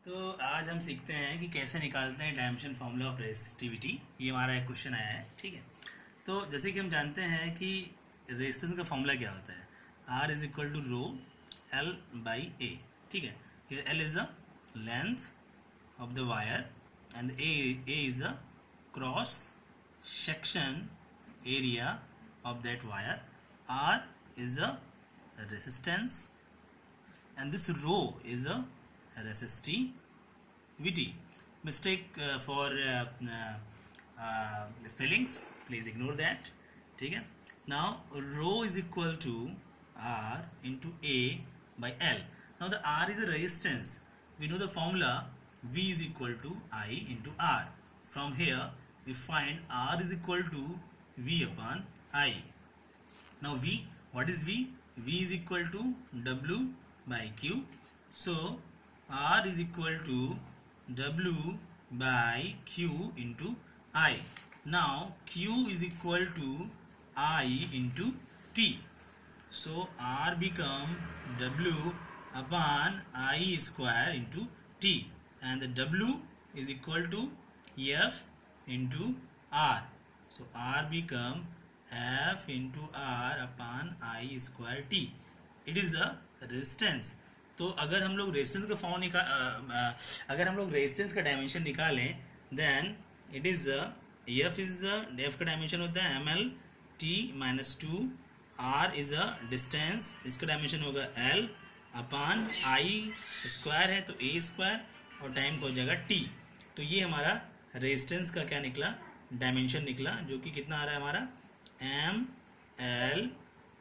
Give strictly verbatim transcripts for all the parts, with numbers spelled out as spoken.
तो आज हम सीखते हैं कि कैसे निकालते हैं डायमेंशन फार्मूला ऑफ रेसिस्टिविटी। ये हमारा एक क्वेश्चन आया है, ठीक है। तो जैसे कि हम जानते हैं कि रेजिस्टेंस का फार्मूला क्या होता है, R is equal to rho L by A, ठीक है। Here L is the length of the wire and A, A is the cross section area of that wire. R is the resistance and this rho is a resistivity. Mistake uh, for uh, uh, uh, spellings, please ignore that. ठीक है. Now rho is equal to R into A by L. Now the R is a resistance. We know the formula V is equal to I into R. From here we find R is equal to V upon I. Now V, what is V? V is equal to W by Q. So R is equal to W by Q into I. Now Q is equal to I into T. So R become W upon I square into T, and the W is equal to F into R. So R become F into R upon I square T. It is a resistance. तो अगर हम लोग resistance का form निकाल अगर हम लोग resistance का डायमेंशन निकालें, then it is F is F का डायमेंशन होता है M L T minus two, R is a distance, इसका डायमेंशन होगा एल अपान आई स्क्वायर है तो ए स्क्वायर और टाइम का हो जाएगा टी। तो ये हमारा रेजिस्टेंस का क्या निकला, डायमेंशन निकला, जो कि कितना आ रहा है हमारा M L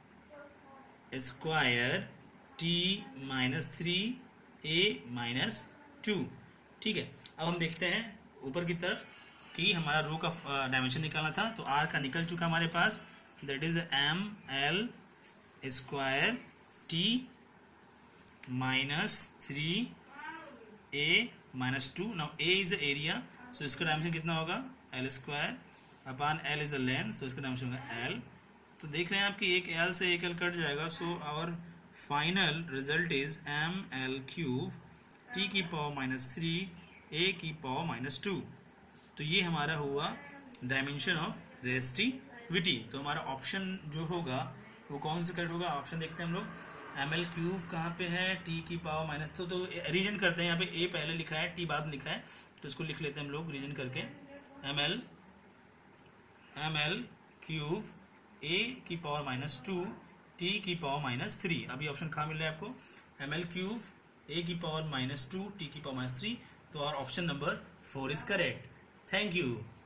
square T minus three A minus two, ठीक है। अब हम देखते हैं ऊपर की तरफ कि हमारा रो का डायमेंशन निकालना था, तो आर का निकल चुका हमारे पास, that is M L square T minus three A minus two. Now A is the area, so इसका डायमेंशन कितना होगा L square upon L is the length, so इसका डायमेंशन होगा एल। तो देख रहे हैं आपकी एक एल से एक एल कट जाएगा, so our final result is M L cube T की पावर माइनस थ्री ए की पावर माइनस टू। तो ये हमारा हुआ डायमेंशन ऑफ रेजिस्टिविटी। तो हमारा ऑप्शन जो होगा वो कौन सा करेक्ट होगा, ऑप्शन देखते हैं हम लोग। एम एल क्यूब कहाँ पे है, टी की पावर माइनस तो, तो रीजन करते हैं, यहाँ पे ए पहले लिखा है टी बाद लिखा है, तो इसको लिख लेते हैं हम लोग रीजन करके। M L M L cube A की पावर माइनस टू टी की पावर माइनस थ्री। अभी ऑप्शन कहाँ मिल रहा है आपको, एम एल क्यूब ए की पावर माइनस टू टी की पावर माइनस थ्री। तो और option number four is correct. Thank you.